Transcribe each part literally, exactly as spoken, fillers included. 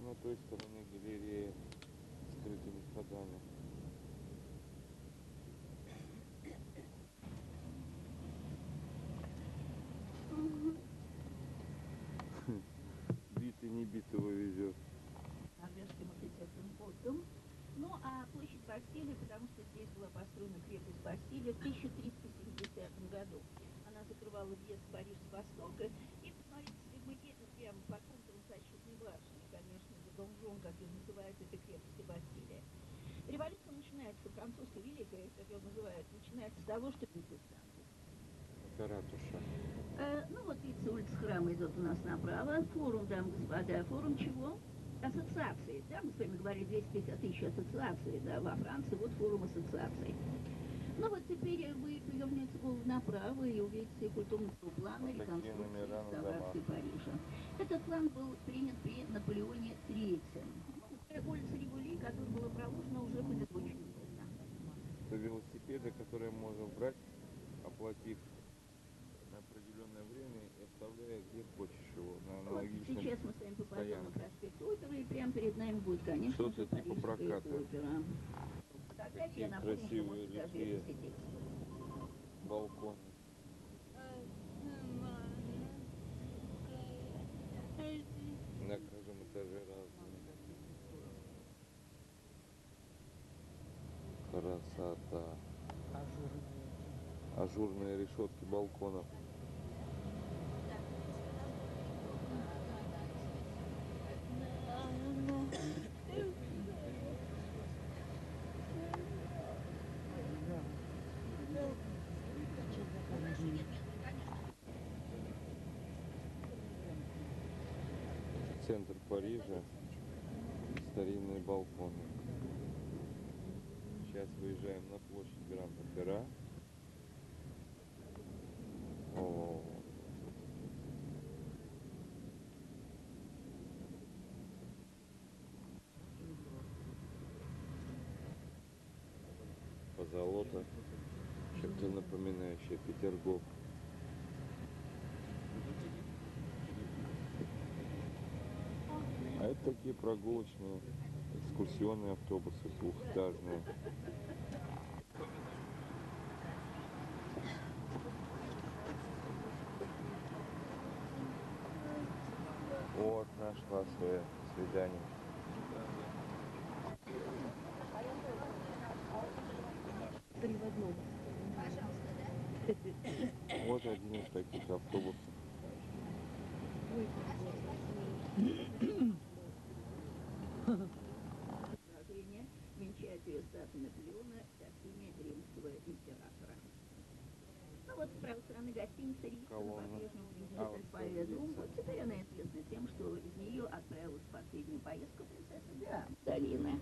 на той стороне галереи с скрытыми входами. Битый не битого везет. Норвежским архитектором Фортом. Ну, а площадь Бастилии, потому что здесь была построена крепость Бастилия в тысяча триста семидесятом году. Она закрывала въезд в Париж с востока. И, посмотрите, если мы едем прямо по контурам защитной башни, конечно же, донжон, как ее называют, это крепость Бастилия. Революция начинается, французская великая, как ее называют, начинается с того, что протестанты. Это ратуша. Э, ну вот, видите, улица Храма идет у нас направо. Форум, дамы и господа, форум чего? Ассоциации. Да, мы с вами говорили двести пятьдесят тысяч ассоциаций, да, во Франции, вот форум ассоциаций. Ну вот теперь вы повернете голову направо и увидите культурного плана вот реконструкции реставрации Парижа. Этот план был принят при Наполеоне Третьем. Ну, улица Револи, которая была проложена, уже будет очень удобно. Это велосипеды, которые можно брать, оплатив на определенное время и оставляя где хочешь его. На вот сейчас мы с вами попадем на проспект Оперы, и прямо перед нами будет, конечно, что-то типа проката. Опера. Какие красивые литые балконы. На каждом этаже разные. Красота. Ажурные решетки балконов. Центр Парижа, старинные балконы. Сейчас выезжаем на площадь Гранд-Опера. О, позолота, чем-то напоминающее Петергоф. А это такие прогулочные экскурсионные автобусы двухэтажные. Вот нашла свое свидание. Вот один из таких автобусов. Венчает ее статуя Наполеона в картине римского императора. Ну вот, с правой стороны гостиница Риц, по-прежнему принадлежит Альфа-Ведрум. Вот теперь она известна тем, что из нее отправилась в последнюю поездку принцесса Диана долины.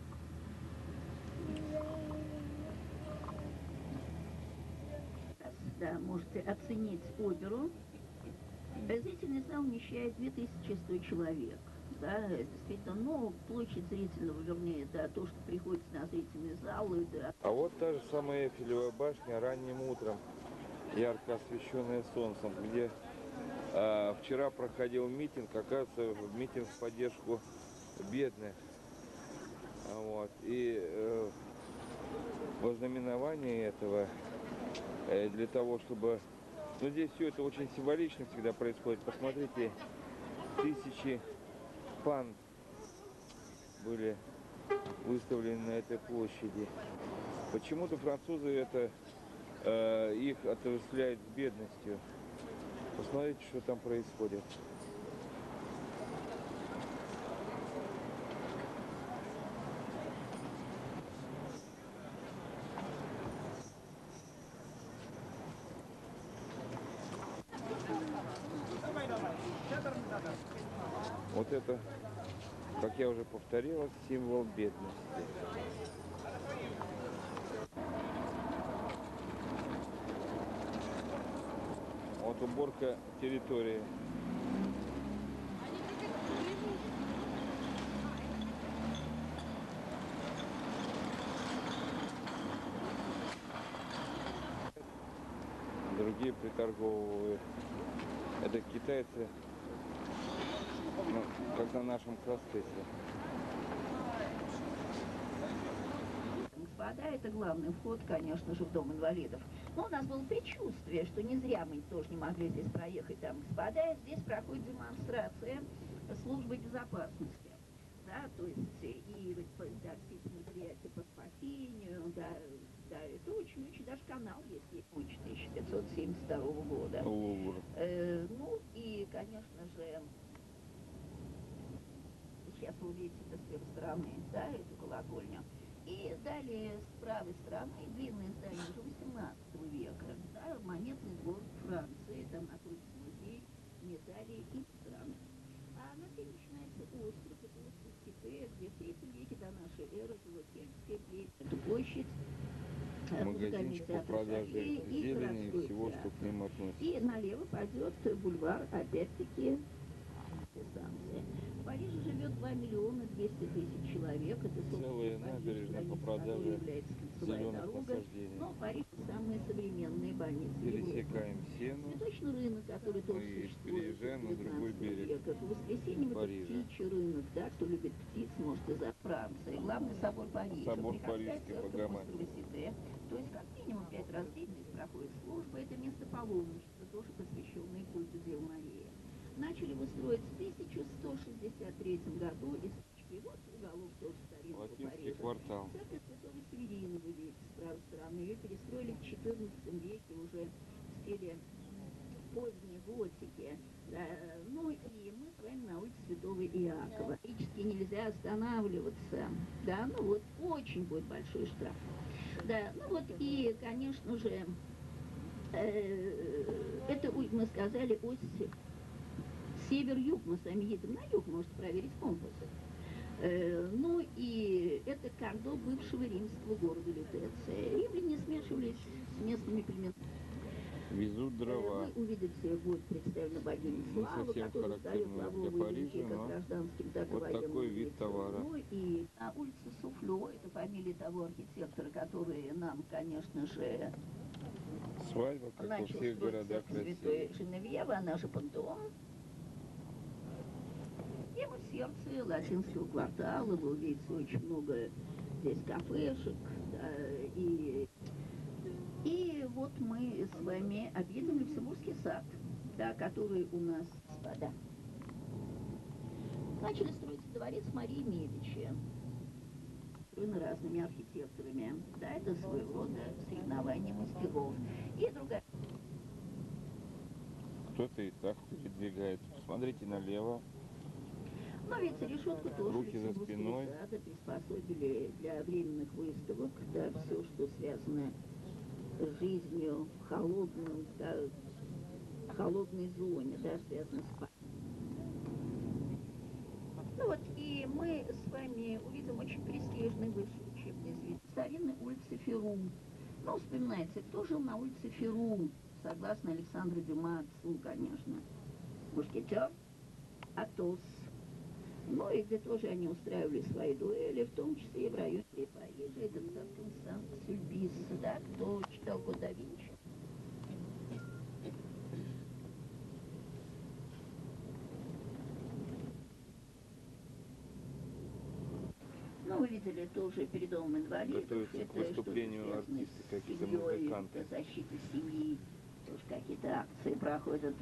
Да, можете оценить оперу. Зрительный зал вмещает две тысячи сто человек. Да, действительно, но площадь зрительного, вернее, да, то, что приходится на зрительный зал, да. А вот та же самая Эйфелевая башня ранним утром, ярко освещенная солнцем, где а, вчера проходил митинг, оказывается, митинг в поддержку бедных. Вот. И э, во знаменовании этого, э, для того, чтобы... Ну, здесь все это очень символично всегда происходит. Посмотрите, тысячи панд были выставлены на этой площади. Почему-то французы это э, их отождествляют с бедностью. Посмотрите, что там происходит. Вот это, как я уже повторила, символ бедности. Вот уборка территории. Другие приторговывают. Это китайцы Ну, как на нашем кросс-тесте. Господа, это главный вход, конечно же, в Дом инвалидов. Но у нас было предчувствие, что не зря мы тоже не могли здесь проехать. Там, господа, здесь проходит демонстрация службы безопасности. Да, то есть и да, все эти мероприятия по спасению, да, да, это очень-очень, даже канал есть, есть тысяча пятьсот семьдесят второго года. Лувр. Э, ну и, конечно же, сейчас вы увидите это с левой стороны, да, эту колокольню. И далее с правой стороны длинное здание уже восемнадцатого века, да, монетный двор Франции, там находится музей медалей и стран. А на севере начинается остров, это остров Ките, где в третьем веке до нашей эры жило кельтское племя. Эту площадь Магазинчик по продаже зелени и всего, что к ним относится. И налево пойдет бульвар, опять-таки, станция. В Париже живет два миллиона двести тысяч человек. Это целая набережная по продаже зеленых насаждений. Но Париж самые современные больницы. Пересекаем Сену. Цветочный рынок, который тоже И существует переезжаем на другой берег. века. В воскресенье это Парижа. птичий рынок, да, кто любит птиц, может и за Францией. Главный собор Парижа. Собор Приходская Парижской церковь Богоматери. Сите. То есть как минимум пять раз в день здесь проходит служба. Это место паломничества, тоже посвященное культу Девы Марии. Начали его строить в тысяча сто шестьдесят третьем году. И вот уголок тоже старинного Латинский Парижа. квартал. Церковь Святого Северина, вы видите, с правой стороны. Ее перестроили в четырнадцатом веке уже в стиле поздней готики. Да. Ну и мы с вами на улице Святого Иакова. Практически нельзя останавливаться. Да, ну вот очень будет большой штраф. Да, ну вот и, конечно же, э, это мы сказали ось север-юг, мы с вами едем на юг, можете проверить компасы. Э, ну и это кордон бывшего римского города Лютеция. Римляне смешивались с местными племенами. Везут дрова. Вы увидите, будет представлена богиня Слава, совсем которая сдает характерно лавровые для Парижа, листья как но гражданским, так и вот военным такой вид лицам. товара. Ну и на улице Суфлё, это фамилия того архитектора, который нам, конечно же, Свадьба, как во начал всех строить городах церковь России. Святой Женевьевы, она же Пантеон. И мы в сердце латинского квартала, вы увидите очень много здесь кафешек, да, и, и вот мы с вами объедем Люксембургский сад, да, который у нас, господа, начали строить дворец Марии Медичи, строен разными архитекторами, да, это своего рода соревнование мастеров, и другая. Кто-то и так передвигает. Посмотрите налево. Но ведь решетку тоже Руки за спиной. сада приспособили для временных выставок, да, все, что связано с жизнью в холодном, да, холодной зоне, да, связано с пар- Ну вот, и мы с вами увидим очень престижный высший учебный заведение. Старинной улицы Ферум. Ну, вспоминается, кто жил на улице Ферум, согласно Александру Дюма, отцу, конечно. Мушкетер, Атос. Ну и где тоже они устраивали свои дуэли, в том числе и в районе Парижа, это церковь Сан-Сюльпис, да, кто читал Код да Винчи. Ну, вы видели тоже перед домом инвалидов. Готовятся к выступлению артисты, какие-то музыканты. Защита семьи, тоже какие-то акции проходят.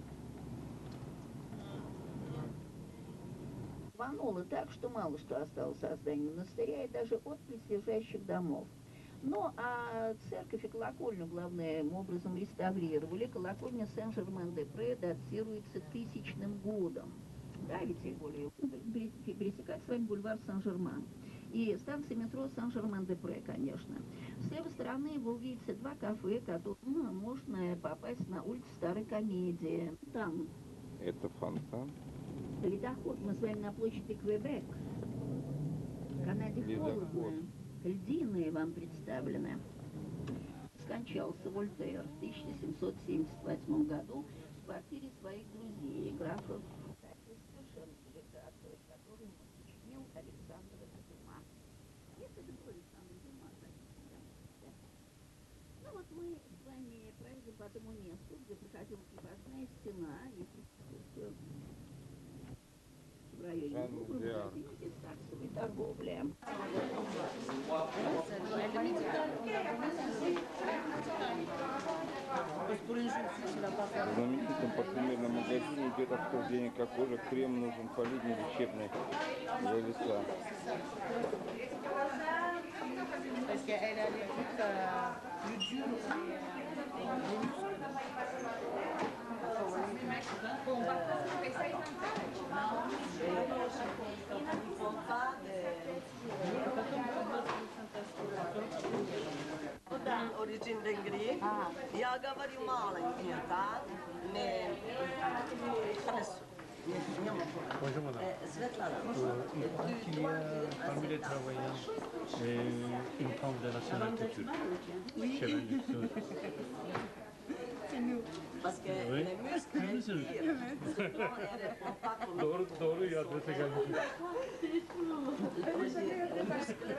Рвануло так, что мало что осталось от здания монастыря и даже от близлежащих домов. Ну, а церковь и колокольню главным образом реставрировали. Колокольня Сен-Жермен-де-Пре датируется тысячным годом. Да, ведь и более пересекать с вами бульвар Сен-Жермен. И станция метро Сен-Жермен-де-Пре, конечно. С левой стороны вы увидите два кафе, которые ну, можно попасть на улицу Старой Комедии. Там Это фонтан. ледоход, мы с вами на площади Квебек. В Канаде холодно, льдины вам представлены. Скончался Вольтер в тысяча семьсот семьдесят восьмом году в квартире своих друзей, графов. Совершенно делегатов, который ему сочинил Александр Дюма. Если это был Александр Дюма, конечно, да. Ну вот мы с вами проедем по тому месту, где проходила крепостная стена, если в районе Лувра вы Жан-Виар. увидите саксовой торговли. В знаменитом парфюмерном магазине идет обсуждение, какой же крем нужен полить лечебный для лица. Parce qu'elle a les trucs euh, plus durs et les muscles. Да, origine венгрии. Я говорю маленькие, да, не хорошо. Bonjour madame. Euh, Svetlana. Euh, il paraît qu'il y a parmi les travailleurs euh, une femme de nationalité turque. Oui. Chez Vendée. C'est nous. Parce que Oui. les muscles, elles tirent. Souvent, elles ne répondent pas comme Doğru doğru ya adrese geldik. les muscles.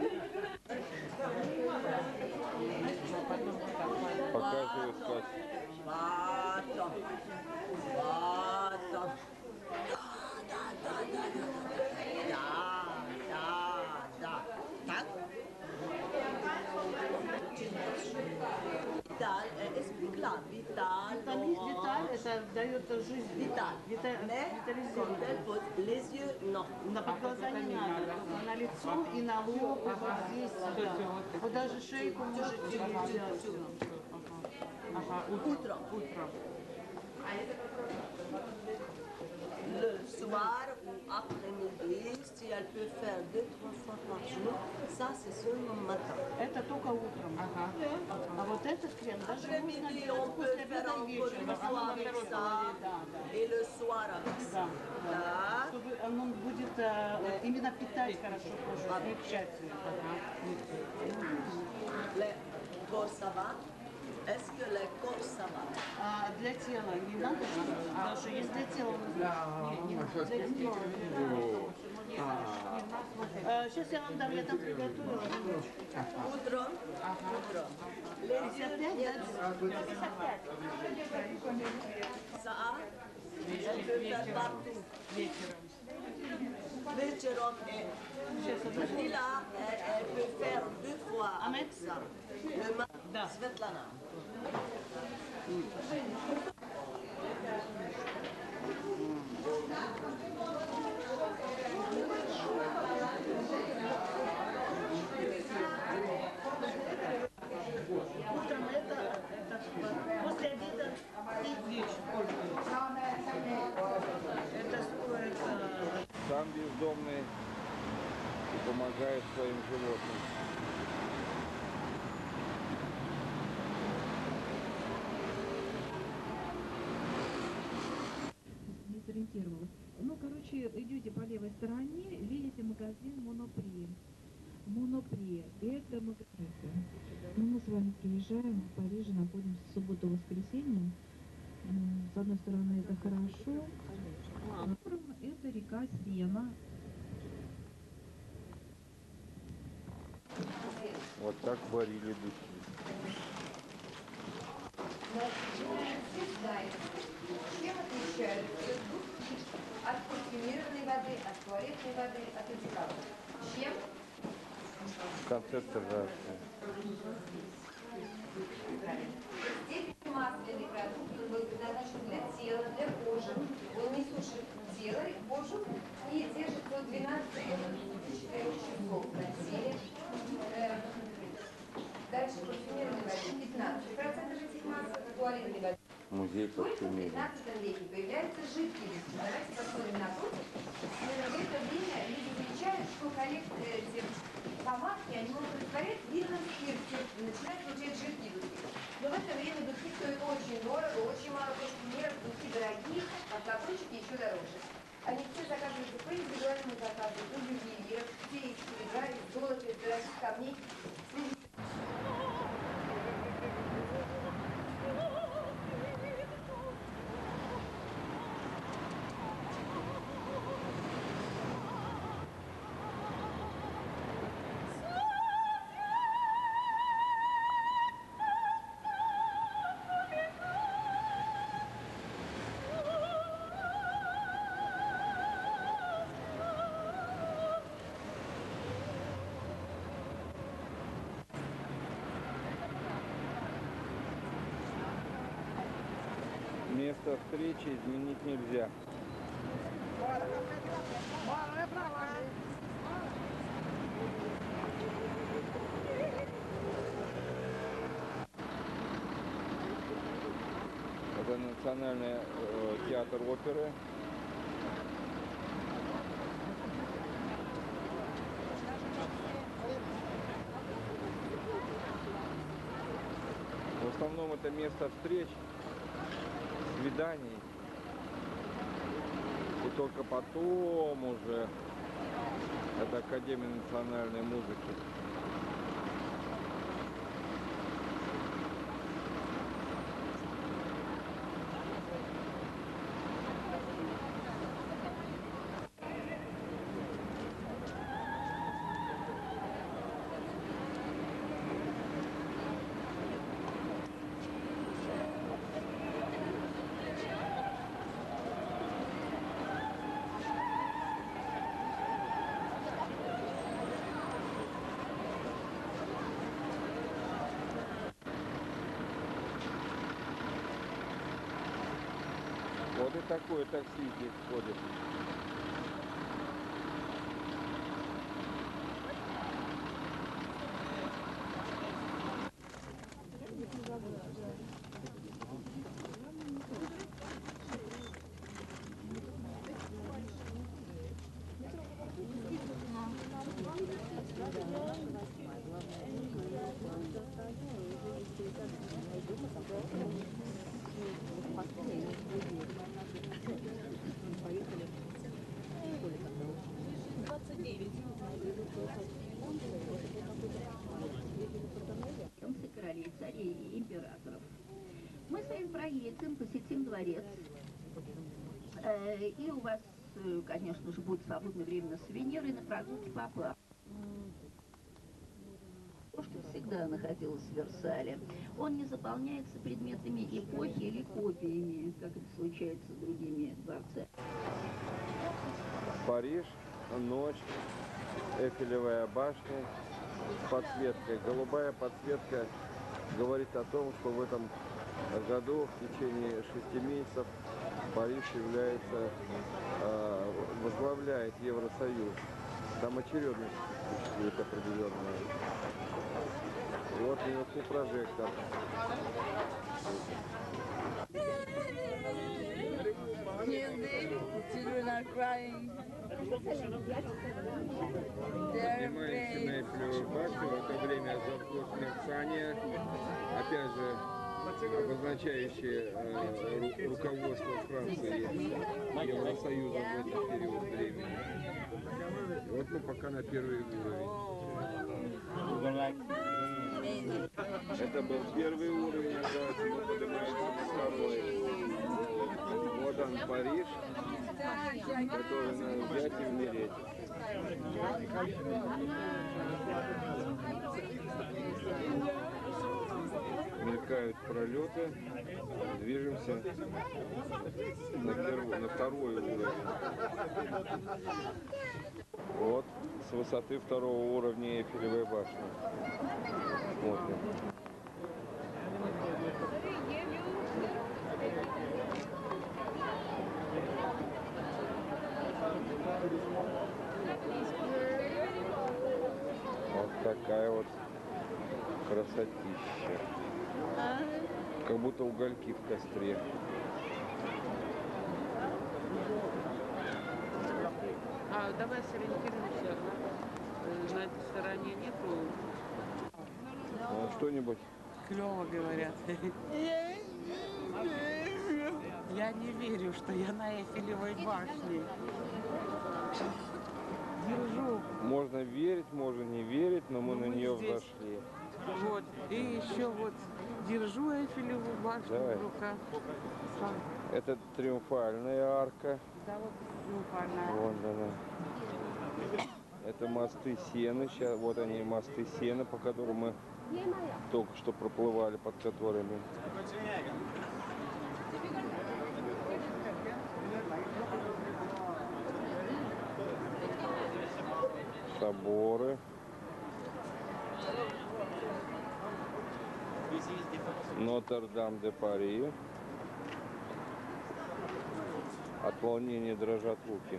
Показывают, как Вата. Вата. Да, да, да, да, да, да. Так? Виталь, э, explique-la. Виталь, Виталь, это дает жизнь. Виталь. Вита- Mais quand elle pose les yeux, non. На под глаза не надо, только на лицо и на лоб, и вот здесь, да. Вот даже шейку можете взять. Ага, Утром. утром. Le soir ou après-midi, si elle peut faire deux, trois fois par jour, ça c'est seulement matin. Это только утром. Ага. А вот этот крем даже можно Après-midi, делать on peut после faire обеда и encore вечера. une fois avec ça, Да, да. et le soir avec ça. Да, да. Да. Чтобы оно будет э, именно питать хорошо кожу, смягчать ее. Le corps, ça va? Est-ce que le corps, ça va? А для тела не надо, потому что есть для тела нужно. Не, не надо. Для тела. Э, Сейчас я вам дам, я там приготовила. Утром. Утром. Les yeux, нет. Ça, elle peut faire partout. Вечером. Et là, elle, elle peut faire deux fois avec ça. Le matin, Да. Svetlana. Утром это, это после обеда и вечером. Это стоит... э, сам бездомный и помогает своим животным. Не сориентировалась. Ну, короче, идете по левой стороне, видите магазин Монопри. Монопри. Это магазин. Ну, мы с вами приезжаем в Париже, находимся в субботу-воскресенье. М, С одной стороны, это хорошо. А с другой стороны, это река Сена. Вот так варили духи. Чем отличаются духи от парфюмированной воды, от туалетной воды, от одеколона? Чем? Концентрация. Степень масляный продукт он был предназначен для тела, для кожи. Он не сушит тело и кожу и держит до двенадцати-четырёх часов на теле. Э, Дальше парфюмированной воды пятнадцать процентов этих масок, туалетной воды. Музей Только в парфюмерии. пятнадцатом веке появляются жидкие вещи. Давайте посмотрим напротив. Именно в это время люди замечают, что коллекция этих помадки, они могут растворять в винном спирте и начинают получать жидкие духи. Но в это время духи стоят очень дорого, очень мало парфюмеров, духи дорогие, а флакончики еще дороже. Они все заказываются по индивидуальному заказу, у ювелиров, все из серебра, из золота, из дорогих камней. Место встречи изменить нельзя. Это Национальный э, театр оперы. В основном это место встреч, свиданий. И только потом уже это Академия национальной музыки. Вот и такое такси здесь ходит. Королей, царей и императоров. Мы с вами проедем, посетим дворец. Э, и у вас, э, конечно же, будет свободное время на сувениры и на прогулки по парку. Что всегда находилась в Версале. Он не заполняется предметами эпохи или копиями, как это случается с другими дворцами. Париж, ночь, Эйфелевая башня с подсветкой. Голубая подсветка говорит о том, что в этом году в течение шести месяцев Париж является, э, возглавляет Евросоюз. Там очередность существует определенная. И вот наверху прожектор. Поднимаемся на Эйфелевую башню, в это время зажглось мерцание, опять же обозначающее э, ру руководство Франции Евросоюза в этот период времени. И вот мы пока на первый уровень. Это был первый уровень, оказывается, мы поднимаемся на второй. Вот он, Париж, который надо взять и умереть. Мелькают пролеты, движемся на, первый, на второй уровень. Вот с высоты второго уровня Эйфелевой башни. Смотрим. Вот такая вот красотища. Как будто угольки в костре. А, давай сориентируемся. На этой стороне нету. Ну, что-нибудь. Клево говорят. Я не верю, что я на Эйфелевой башне. Держу. Можно верить, можно не верить, но мы Но на мы нее здесь. взошли. Вот. И еще вот держу Эйфелеву башню Давай. в руках. Это триумфальная арка. Да, вот триумфальная. Вон она. Это мосты Сены. Сейчас вот они, мосты Сены, по которым мы только что проплывали, под которыми. Соборы. Нотр-Дам-де-Пари. От волнения дрожат руки.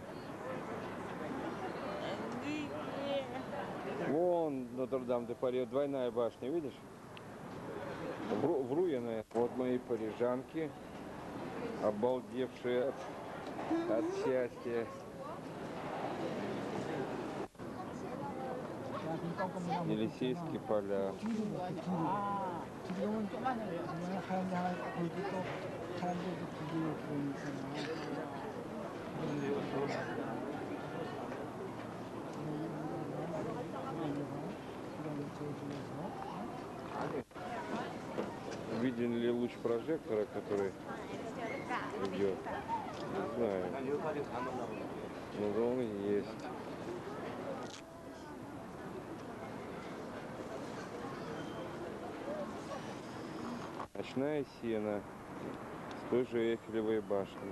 Вон Нотр-Дам-де-Пари, двойная башня, видишь? Вру, вру я, наверное. Вот мои парижанки, обалдевшие от, от счастья. Елисейские поля. Виден ли луч прожектора, который идет? Не знаю. Но он есть. Ночная сена с той же Эйфелевой башней.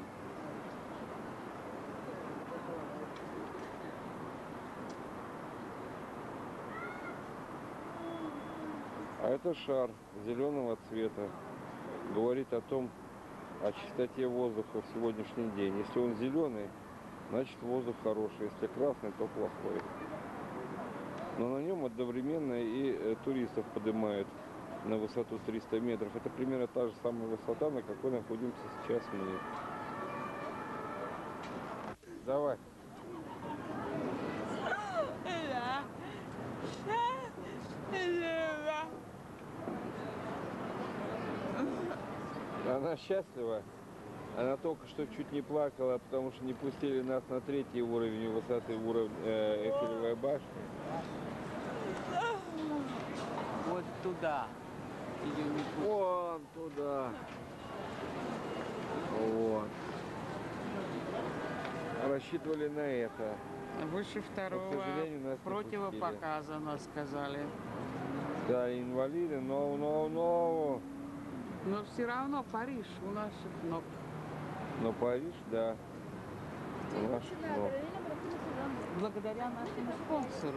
А это шар зеленого цвета. Говорит о том, о чистоте воздуха в сегодняшний день. Если он зеленый, значит воздух хороший. Если красный, то плохой. Но на нем одновременно и э, туристов поднимают на высоту триста метров. Это примерно та же самая высота, на какой находимся сейчас мы. Давай. Она счастлива. Она только что чуть не плакала, потому что не пустили нас на третий уровень высоты уровня э, Эйфелевой башни. Вот туда. Идем не Вон туда. Вот. Рассчитывали на это. Выше второго сожалению, нас не противопоказано, сказали. Да, инвалиды, но, но, но. Но все равно Париж у наших ног. Но Париж, да. У наших ног. Благодаря нашему спонсору.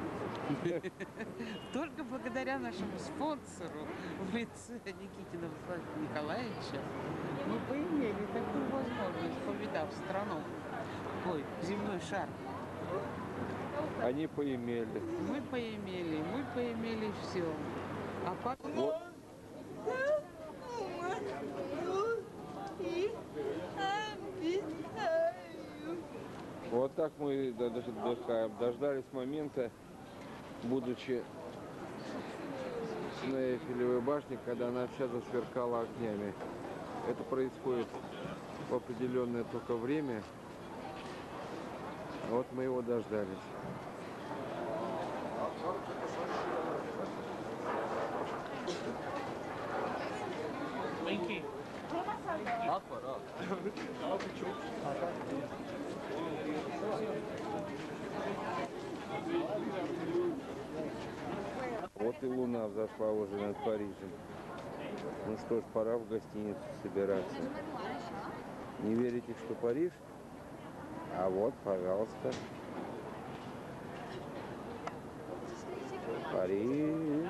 Только благодаря нашему спонсору в лице Никитина Владимира Николаевича мы поимели такую возможность, повидав страну. Ой, земной шар. Они поимели. Мы поимели, мы поимели все. А потом... Вот. Вот так мы отдыхаем. Дождались момента, будучи на Эйфелевой башне, когда она вся засверкала огнями. Это происходит в определенное только время. Вот мы его дождались. Вот и луна взошла уже над Парижем. Ну что ж, пора в гостиницу собираться. Не верите, что Париж? А вот, пожалуйста. Париж.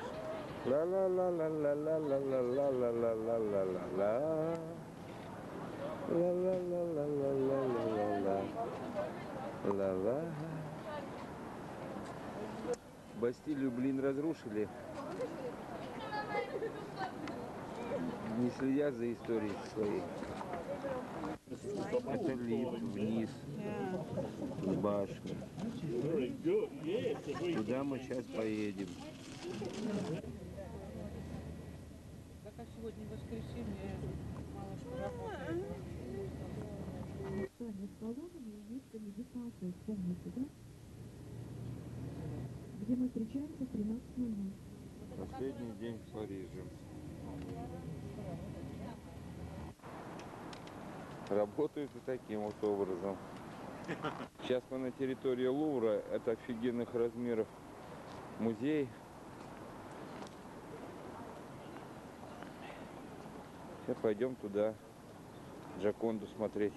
Ла-ла-ла-ла-ла-ла-ла-ла-ла-ла-ла-ла. Ла-ла-ла-ла-ла-ла-ла-ла. Ла-ла. Бастилию, блин, разрушили. Не следя за историей своей. Это лифт вниз с башни. Туда мы сейчас поедем. Так как сегодня воскресенье, мало что работает. С колоннами и место медитации, помните, да? Где мы встречаемся в тринадцать ноль ноль. Последний день в Париже. Работают и таким вот образом. Сейчас мы на территории Лувра. Это офигенных размеров музей. Сейчас пойдем туда, Джоконду смотреть.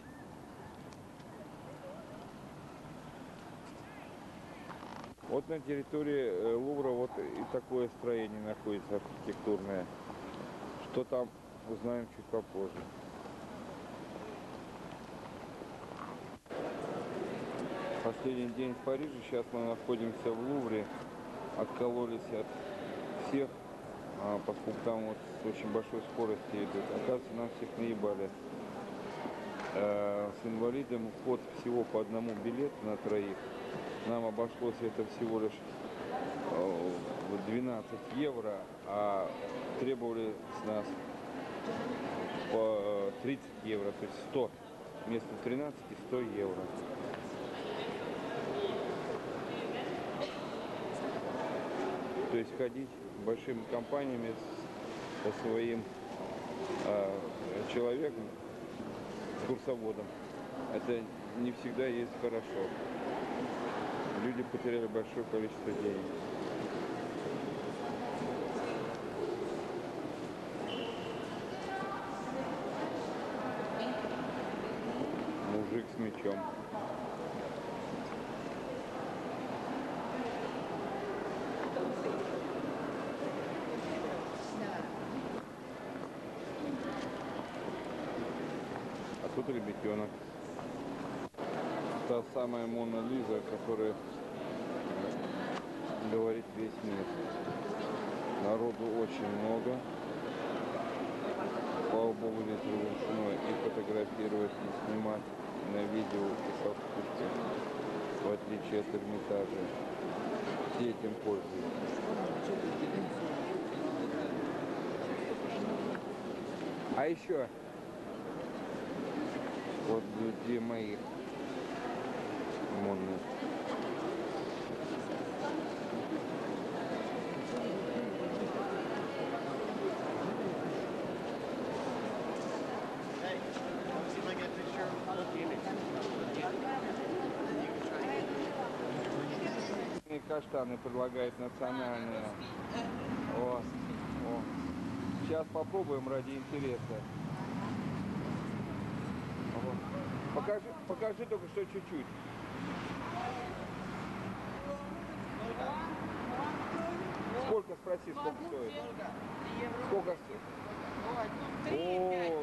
Вот на территории Лувра вот и такое строение находится архитектурное. Что там, узнаем чуть попозже. Последний день в Париже. Сейчас мы находимся в Лувре. Откололись от всех, а, поскольку там вот с очень большой скоростью идут. Оказывается, нам всех наебали. Э, с инвалидом вход всего по одному билету на троих. Нам обошлось это всего лишь э, двенадцать евро, а требовали с нас по тридцать евро, то есть сто. Вместо тринадцати сто евро. То есть ходить большими компаниями с, со своим э, человеком, с курсоводом, это не всегда есть хорошо. Люди потеряли большое количество денег. Мужик с мечом. А тут ребятенок. Та самая Мона Лиза, которая говорит весь мир. Народу очень много. Слава Богу, нет разрешено и фотографировать, и снимать на видео и со спутки, в отличие от Эрмитажа. Все этим пользуются. А еще вот две моих Монны. Каштаны предлагают национальные. О, о. Сейчас попробуем ради интереса. О. Покажи, покажи только что чуть-чуть. Сколько, спроси, сколько стоит? Сколько стоит? О,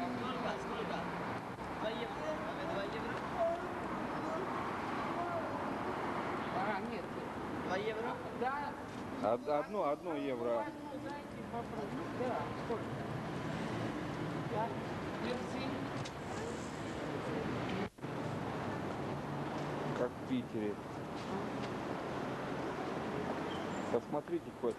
А, нет. Два евро? Да. Од- Одно, одно евро. Да, сколько? Да. Мерси. Как в Питере. Посмотрите хоть.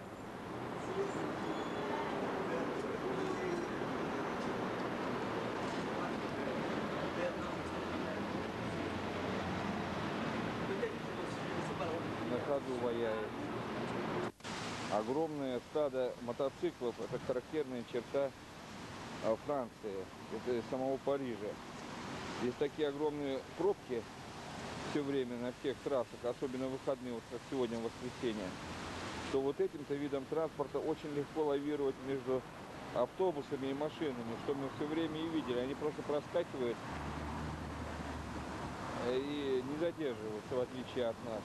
На ходу ваяет. Огромное стадо мотоциклов — это характерная черта а, Франции, это самого Парижа. Здесь такие огромные пробки все время на всех трассах, особенно в выходные, вот как сегодня, в воскресенье, что вот этим-то видом транспорта очень легко лавировать между автобусами и машинами, что мы все время и видели. Они просто проскакивают и не задерживаются, в отличие от нас.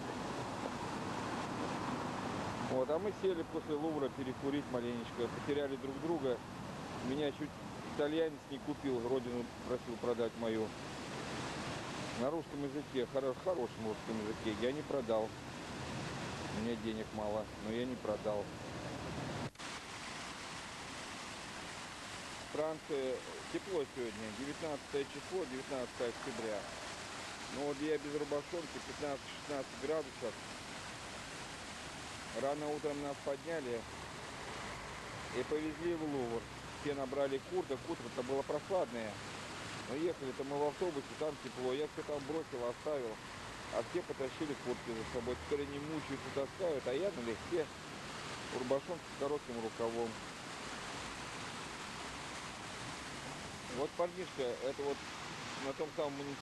Вот, а мы сели после Лувра перекурить маленечко, потеряли друг друга. Меня чуть итальянец не купил, родину просил продать мою. На русском языке, хоро- хорошем русском языке, я не продал. У меня денег мало, но я не продал. Франция, тепло сегодня, девятнадцатое число, девятнадцатое октября. Ну вот я без рубашонки, пятнадцать-шестнадцать градусов. Рано утром нас подняли и повезли в Лувр. Все набрали курток, утро-то было прохладное. Но ехали-то мы в автобусе, там тепло. Я все там бросил, оставил. А все потащили куртки за собой. Теперь они мучаются, таскают, а я налегке в рубашонке с коротким рукавом. Вот парнишка, это вот на том самом